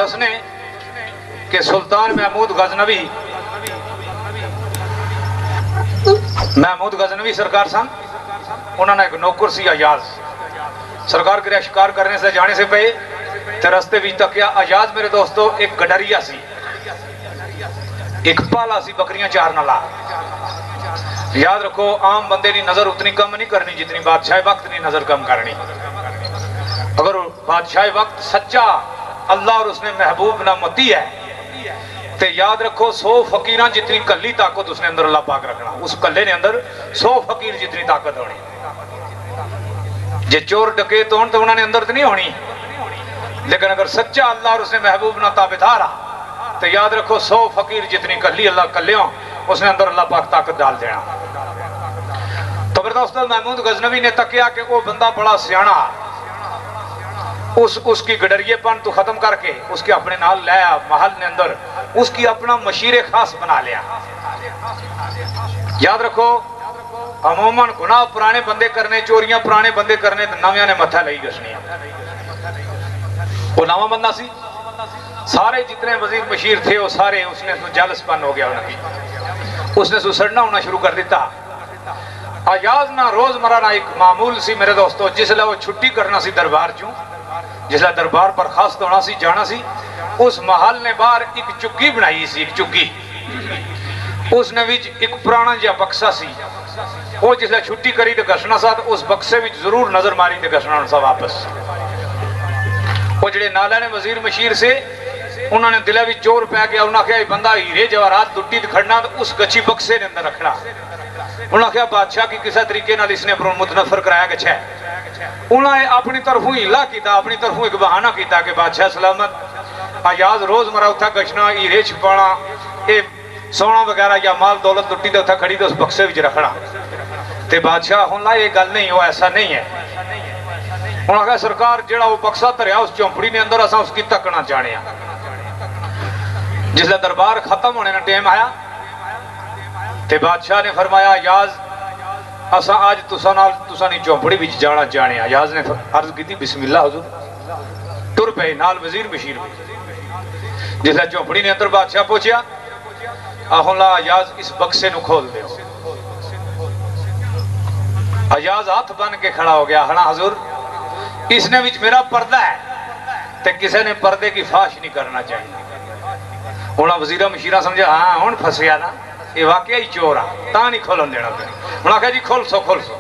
دسنے کہ سلطان محمود غزنوی سرکار سن، انہوں نے ایک نوکر سی ایاز، سرکار کرے شکار کرنے سے جانے سے پہے تے رستے بھی تکیا ایاز میرے دوستو ایک گڈریا سی، ایک پالا سی بکریاں چارنا لا۔ یاد رکھو عام بندے نے نظر اتنی کم نہیں کرنی جتنی بادشاہ وقت نے نظر کم کرنی۔ اگر بادشاہ وقت سچا اللہ اور اس نے محبوب نہ متی ہے تے یاد رکھو 100 فقیران جتنی کلی طاقت اس نے اندر اللہ پاک رکھنا، اس کلے نے اندر 100 فقیر جتنی طاقت ہونی۔ جے چور ڈکے تو انہوں نے اندر تو نہیں ہونی، لیکن اگر سچا اللہ اور اس نے محبوب نہ تابدارا تو یاد رکھو 100 فقیر جتنی کلی اللہ کلیوں اس نے اندر اللہ پاک طاقت ڈال دینا۔ تو پھر دوستو محمود غزنوی نے تکیا کہ وہ بندہ بڑا سیانا، اس کی گڈریے پن تو ختم کر کے اس کے اپنے نال لیا محل نے اندر اس کی اپنا مشیر خاص بنا لیا۔ یاد رکھو عموماً گناہ پرانے بندے کرنے، چوریاں پرانے بندے کرنے، نویاں نے متھا لئی گشنی۔ وہ نواں بندہ سی، سارے جتنے وزیر مشیر تھے وہ سارے اس نے جالس پن ہو گیا انہوں کی، اس نے سڑنا ہونا شروع کر دیتا۔ ایاز نہ روز مرہ نہ ایک معمول سی میرے دوستو، جس لئے وہ چھٹی کرنا سی دربار چوں، جس لئے دربار پر خاص ہونا سی جانا سی، اس محل نے باہر ایک چگی بنائی سی، ایک چگی، اس نے بھی ایک پرانا جا بکسا سی، وہ جس لئے چھٹی کری تو گشنا سا تو اس بکسے بھی ضرور نظر ماری تو گشنا سا واپس۔ وہ جڑے نالا نے وزیر مشیر سے انہوں نے دلہ بھی چور پہ گیا، انہوں نے کہا بندہ ہیرے جوارات دٹی کھڑنا تو اس گچی بکسے نے اندر رکھنا۔ انہوں نے کہا بادشاہ کی کسا طریقے نال اس نے اپنا متنفر کرایا گچھا ہے۔ انہوں نے اپنی طرفوں ہلا کیتا، اپنی طرفوں ایک بہانہ کیتا کہ بادشاہ سلامت ایاز روز مرہ اتھا گشنا، ہیرے چھپانا، سونا وغیرہ یا مال دولت دٹی تو اتھا کھڑی تو اس بکسے بھی رکھنا۔ تے بادشاہ ہونا یہ گل نہیں ہو، ایسا نہیں ہے۔ انہوں نے کہا سرکار جڑا وہ بکسا تریا اس چومپڑی نے اندر اساں اس کی تکنا چاہنے ہیں۔ جس لئے دربار ختم ہونے نا ٹیم آیا تے بادشاہ نے فرمایا ایاز اساں آج تساں نہیں چومپڑی بھی جانا چاہنے ہیں۔ ایاز نے عرض کی تھی بسم اللہ حضور، ٹر پہ نال وزیر مشیر بھی۔ جس لئے چومپڑی نے اندر بادشاہ پوچھیا آہوں لا ایاز اس بکسے نو کھول دے۔ ایاز ہاتھ بن کے کھڑا ہو گیا، ہنا حضور اس نے وچ میرا پردہ ہے تے کسے نے پردے کی فاش نہیں کرنا چاہیے۔ انہاں وزیرہ مشیرہ سمجھا ہاں ہون پھسیا نا، یہ واقعی چورا تاں نہیں کھولن دینا پہ۔ انہاں کہا جی کھول سو کھول سو۔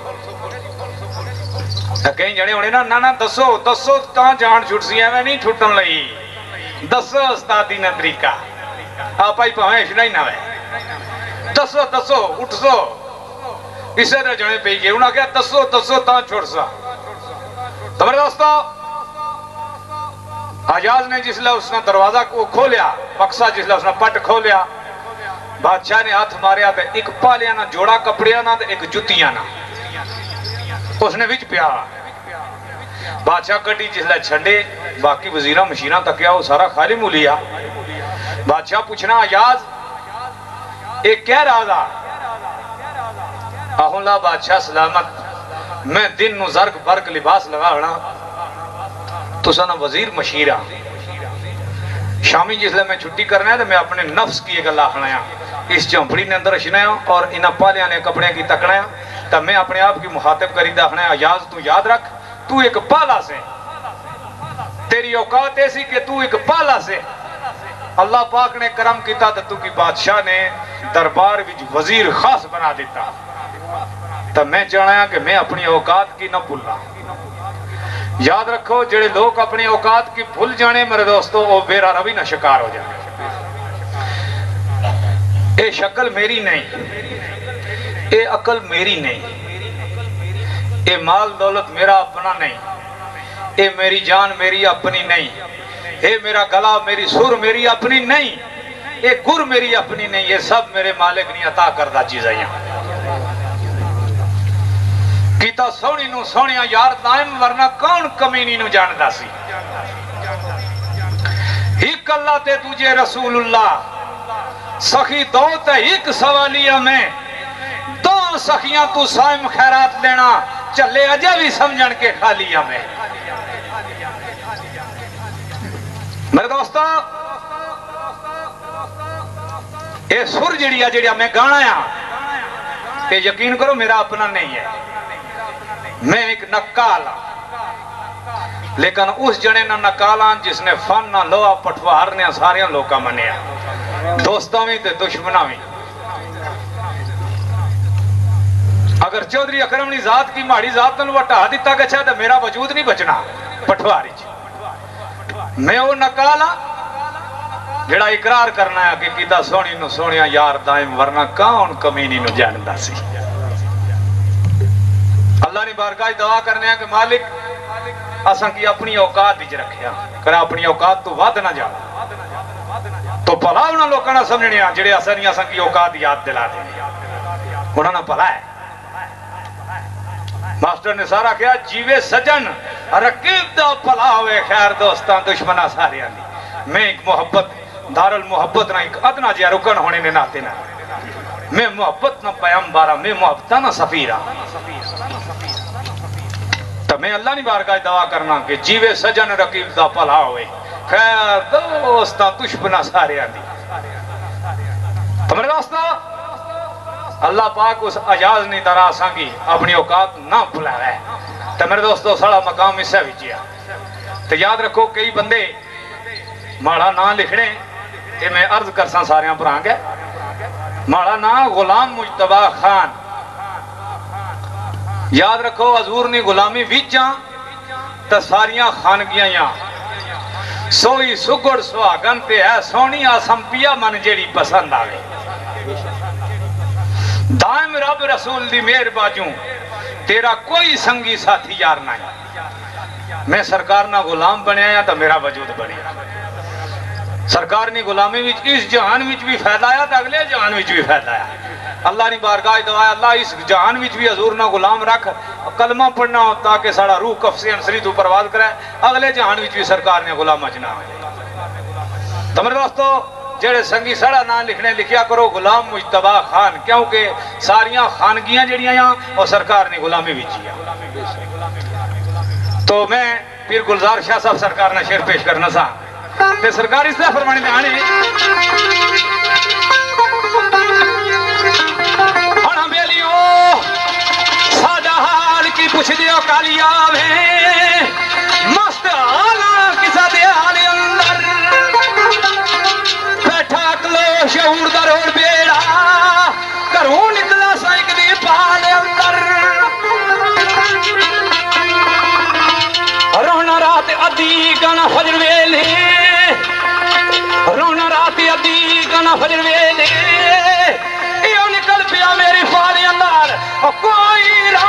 کہیں جنے ہونے نا دسو دسو تاں جان چھوٹ سی ہے میں نہیں چھوٹن لئی، دسو استادی نہ طریقہ آپ آئی پہنچ اشنا ہی نہ ہے، دسو دسو اٹھ سو اسے نہ جنے پہ گئے۔ انہاں کہا دسو دسو تاں چھوڑ سا۔ تو میرے دوستو ایاز نے جس لئے اس نے دروازہ کو کھولیا، بکسا جس لئے اس نے پٹ کھولیا، بادشاہ نے ہاتھ ماریا تھا ایک پالیا نہ جوڑا کپڑیا نہ ایک جتیاں نہ، اس نے وچ پیا۔ بادشاہ کٹی جس لئے چھنڈے، باقی وزیرہ مشیرہ تکیا وہ سارا خالی مولیا۔ بادشاہ پوچھنا ایاز ایک کہہ رہا تھا، آہوں لا بادشاہ سلامت میں دن نو زرک برک لباس لگا ہونا تو سانا وزیر مشیرہ شامی جس لئے میں چھٹی کرنا ہے تو میں اپنے نفس کی ایک اللہ کھنایا، اس چمپڑی نے اندر اشنایا اور انہا پالیاں نے کپڑے کی تکڑایا، تب میں اپنے آپ کی مخاطب کری داخنایا ایاز تو یاد رکھ تو ایک پالا سے، تیری اوقات ایسی کہ تو ایک پالا سے اللہ پاک نے کرم کیتا تو کی بادشاہ نے دربار وچ وزیر خاص بنا دیتا۔ تب میں چاہنا کہ میں اپنی اوقات کی نہ بھولا۔ یاد رکھو جڑے لوگ اپنی اوقات کی بھول جانے میرے دوستو وہ بیرا روی نہ شکار ہو جانے۔ اے شکل میری نہیں، اے عقل میری نہیں، اے مال دولت میرا اپنا نہیں، اے میری جان میری اپنی نہیں، اے میرا گلا میری سر میری اپنی نہیں، اے گر میری اپنی نہیں، یہ سب میرے مالک نے عطا کردہ چیزیں ہیں۔ کیتا سونی نو سونیا یار دائم ورنہ کون کمینی نو جاندہ سی۔ ایک اللہ تے تجھے رسول اللہ سخی دو تے ایک سوالیہ میں دو سخیاں تو سائم خیرات لینا چلے اجے بھی سمجھن کے خالیہ میں۔ میرے دوستو یہ سر جڑیا میں گانا یہ یقین کرو میرا اپنا نہیں ہے، میں ایک نقال ہوں، لیکن اس جنے نہ نقال ہوں جس نے فن نہ لوہا پٹوار نے سارے لوگوں منیا، دوستوں بھی تے دشمنوں بھی۔ اگر چودھری اکرمنی ذات کی ماڑی ذات نو ہٹا دیتا گچھا تو میرا وجود نہیں بچنا پٹواری چ۔ میں وہ نقال ہوں جڑا اقرار کرنا ہے کہ کیتا سونی نو سونیا یار دائم ورنہ کون کمینی نو جاندا سی۔ اللہ نے بارگاہ دعا کرنے ہیں کہ مالک اساں کی اپنی اوقات وچ رکھیا کرا، اپنی اوقات تو ود نہ جا تو بھلا انہاں لوکاں نہ سمجھنے آ جڑے اساں کی اوقات یاد دلا دے انہاں نہ بھلا ہے۔ ماسٹر نے سارا کیا جیوے سجن رقیب دا بھلا ہوئے خیر دوستاں دشمناں ساریاں دی۔ میں ایک محبت دار المحبت نہ ایک ادنا جہا رکن ہونے نے ناتے نہ، میں محبت نہ پیغمبارا، میں محبت نہ سفیرہ۔ تو میں اللہ نے بارگاہ دعا کرنا کہ جیوے سجن رقیب دا بھلا ہوئے خیر دوستاں دشمناں ساریاں دی۔ تو میرے دوستاں اللہ پاک اس اجاز نہیں ترا سانگی اپنی اوقات نہ بھلا ہے۔ تو میرے دوستو سڑا مقام اس سے وچیا تو یاد رکھو کئی بندے ماڑا نہ لکھنے یہ میں عرض کرساں ساریاں پران گے۔ ماڑا نا غلام مجتبہ خان، یاد رکھو حضور نے غلامی ویچاں تا ساریاں خانگیاں یاں سوئی سگڑ سواگن تے ہے سونی آسم پیا من جیڑی پسند آگے دائم رب رسول دی مہر باجوں تیرا کوئی سنگی ساتھی یار نہیں۔ میں سرکار نہ غلام بنیا یا تا میرا وجود بنیا، سرکار نے غلامی وچ اس جہان وچ بھی فائدہ آیا تا اگلے جہان وچ بھی فائدہ آیا۔ اللہ نے بارگاہ دعا اللہ اس جہان وچ بھی حضور نہ غلام رکھ کلمہ پڑھنا ہو تاکہ ساڑا روح کفسی انسری تو پرواز کرے، اگلے جہان وچ بھی سرکار نے غلام اجنا ہوئے۔ تو میرے دوستو جڑے سنگی سڑا نہ لکھنے لکھیا کرو غلام مجتبہ خان، کیونکہ ساریاں خانگیاں جڑیاں یہاں اور سرکار نے غلامی وچیا۔ تو میں پیر گلزار شاہ صاحب سرکار نے شعر پیش کرنا سا تے سرکار اس طرح فرمانے میں آنے ہاں بیلیوں سادہ حال کی پوچھ دیو کالی آویں مست آلا کسا دے حال اندر بیٹھا اکلو شعور دا روڑ بیڑا کروں نکلا سائک دی پال اندر رونا رات ادھی گانا فجر ویلے رونا رات ادھی گانا فجر ویلے یہ نکل پیا میری فال اندر کوئی